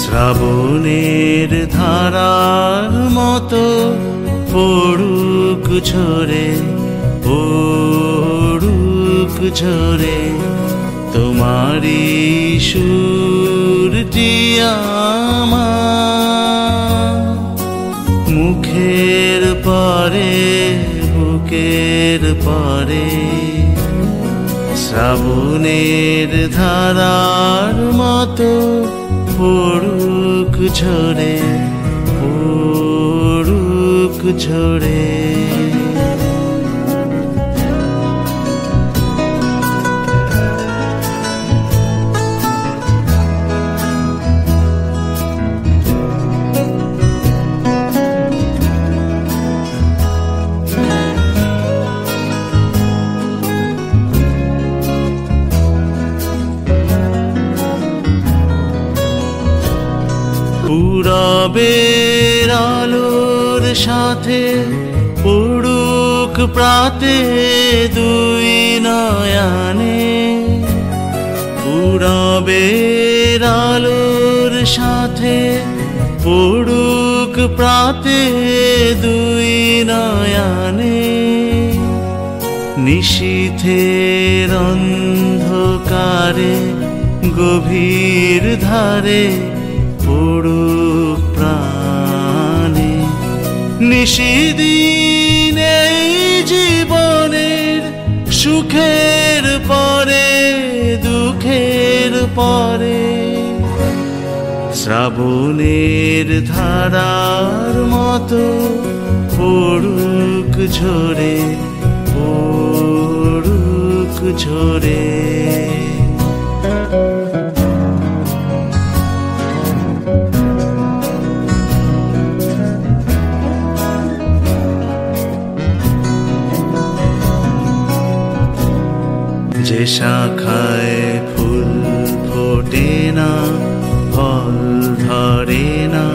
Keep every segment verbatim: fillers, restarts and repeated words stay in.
শ্রাবণের ধারার মতো পড়ুক ঝরে পড়ুক ঝরে তোমারি সুরটি আমার মুখের পরে বুকের পরে শ্রাবণের ধারার মতো পড়ুক ঝরে পড়ুক ঝরে পূরবের আলোর সাথে পড়ুক প্রাতে দুই নয়নে পূরবের আলোর সাথে পড়ুক প্রাতে দুই নয়নে নিশীথের অন্ধকারে গভীর ধারে পড়ুক প্রাণে নিশিদিন এই জীবনের সুখের পরে দুঃখের পরে শ্রাবণের ধারার মতো পড়ুক ঝরে পড়ুক ঝরে যে শাখায় ফুল ফোটে না ফল ধরে না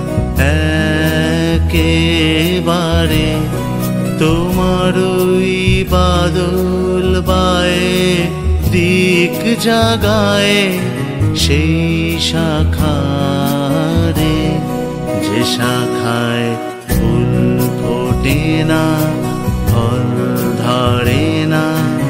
একেবারে তোমার ওই বাদল বায়ে দিক জাগায় সেই শাখারে যে শাখায় ফুল ফোটে না ফল ধরে না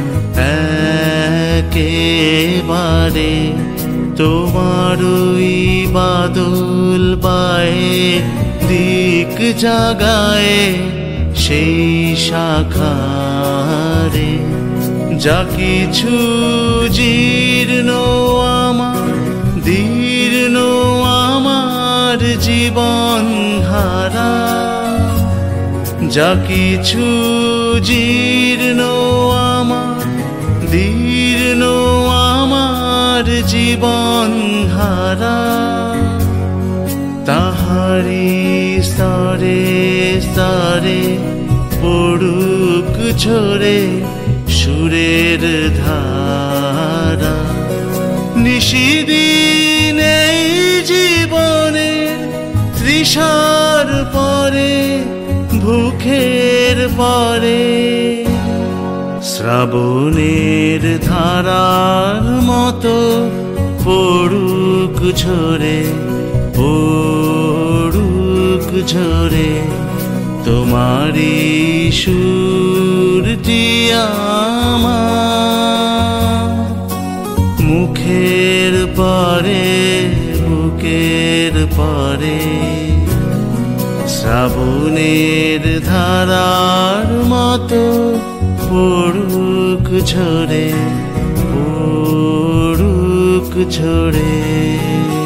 একেবারে তোমার ওই বাদল বায়ে দিক জাগায় সেই শাখারে যা কিছু জীর্ণ আমার দীর্ণ আমার জীবন ধারা যা কিছু জীর্ণ আমার দীর্ণ আমার জীবন ধারা তাহারি স্তরে স্তরে পড়ুক ঝরে সুরের ধারা নিশিদিন এই জীবনের তৃষার পরে ভুখের পরে শ্রাবণের ধারার মতো পড়ুক ঝরে পড়ুক ঝরে তোমারি সুরটি আমার মুখের পরে বুকের পরে শ্রাবণের ধারার মতো পড়ুক ঝরে পড়ুক ঝরে।